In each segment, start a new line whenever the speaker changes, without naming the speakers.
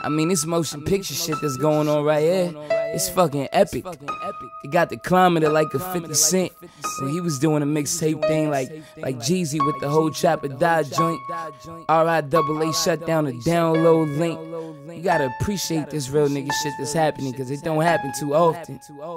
I mean, this motion picture shit that's going on right here, it's fucking epic. It got the climate like a 50 Cent when he was doing a mixtape thing like Jeezy with the whole Trapper Die joint. RIAA shut down the download link. You gotta appreciate this real nigga shit that's happening, cause it don't happen too often.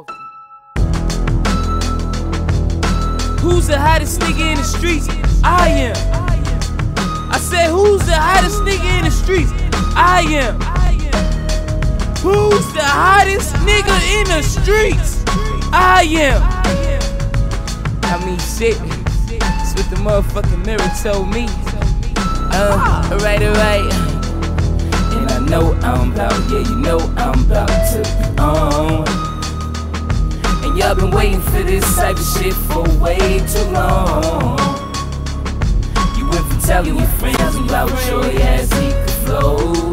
Who's the hottest nigga in the streets? I am. I said, who's the hottest nigga in the streets? I am. Who's the hottest nigga in the streets? I am. I mean, shit. That's what the motherfucking mirror told me. Alright. And I know I'm about, yeah, you know I'm about to be on. And y'all been waiting for this type of shit for way too long. You went from telling your friends about your ass he could flow.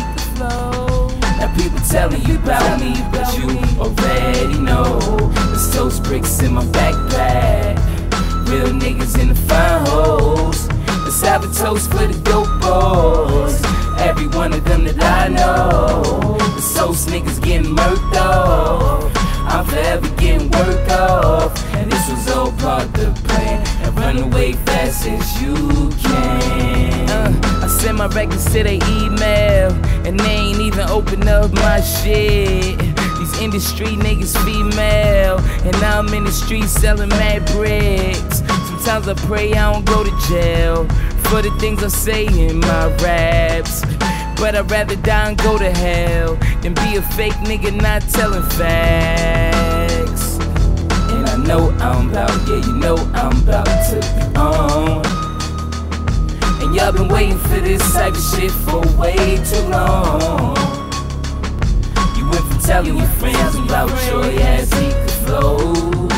Now people telling you about me, but you already know. There's toast bricks in my backpack, real niggas in the fine hoes. Let's have a toast for the dope boys, every one of them that I know. The toast niggas getting murked off, I'm forever getting work off. And this was all part of the plan, and run away fast as you can. I send my records to their email, and they ain't even open up my shit. These industry niggas female, and now I'm in the street selling mad bricks. Sometimes I pray I don't go to jail for the things I say in my raps, but I'd rather die and go to hell than be a fake nigga not telling facts. And I know I'm about, yeah, you know I'm about to be on. And y'all been waiting for this type of shit for way too long. You went from telling your friends about your ass he could flow.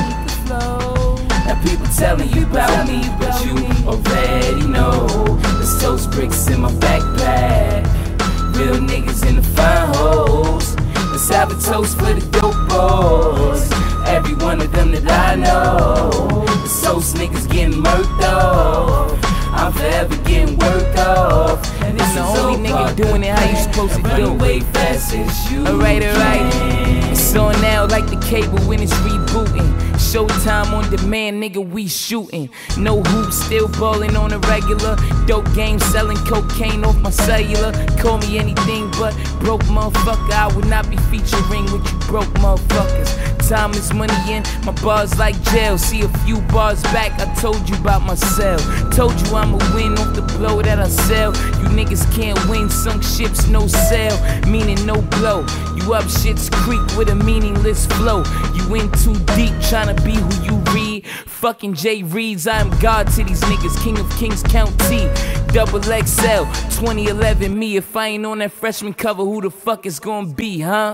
Now people telling you about me, but you already know. There's toast bricks in my backpack, real niggas in the fine hoes. Let's have a toast for the dope boys, every one of them that I know. The toast niggas getting murked off, I'm forever getting work off. And this is the only nigga doing it how you supposed to do. Run away fast as you Alright. It's on now like the cable when it's rebooting. Showtime on demand, nigga, we shooting. No hoops, still ballin' on a regular. Dope game, selling cocaine off my cellular. Call me anything but broke motherfucker. I would not be featuring with you broke motherfuckers. Time is money in, my bars like jail. See a few bars back, I told you about myself. Told you I'ma win off the blow that I sell. You niggas can't win, sunk ships, no sail, meaning no blow. You up shit's creek with a meaningless flow. You in too deep, tryna be who you read. Fucking Jay Reeds, I am God to these niggas. King of Kings, Count T, Double XL, 2011 me. If I ain't on that freshman cover, who the fuck is gonna be, huh?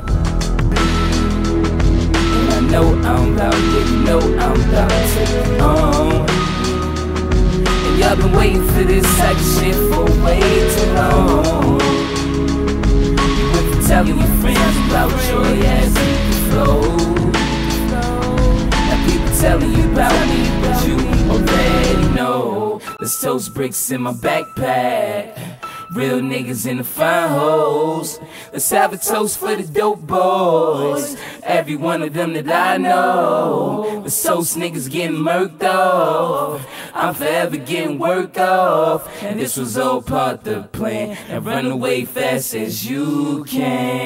And I know I'm about, yeah, you know I'm about to be on. And y'all been waiting for this type of shit for way too long. You went from telling your friends about your ass he could flow. Telling you about me, but you already know. There's toast bricks in my backpack, real niggas in the fine hoes. Let's have a toast for the dope boys, every one of them that I know. The toast niggas getting murked off, I'm forever getting work off. And this was all part of the plan, and run away fast as you can.